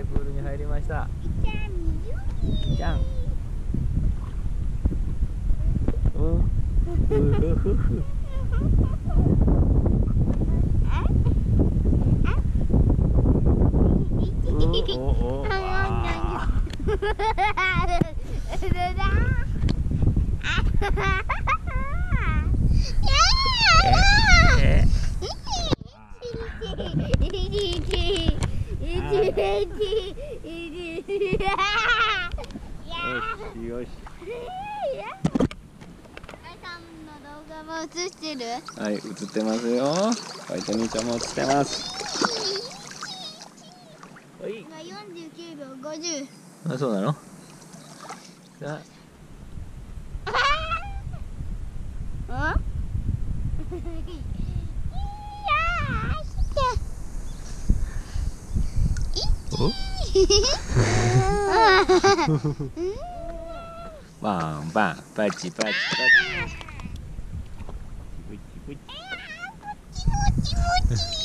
いプールに入りました。じゃん。よし。 映してる？ はい、映ってますよ。ホワイト兄ちゃんも映ってます。はい。 今49秒50。 あ、そうなの？さあ。バンバンパチパチパチ。 気持ちいい。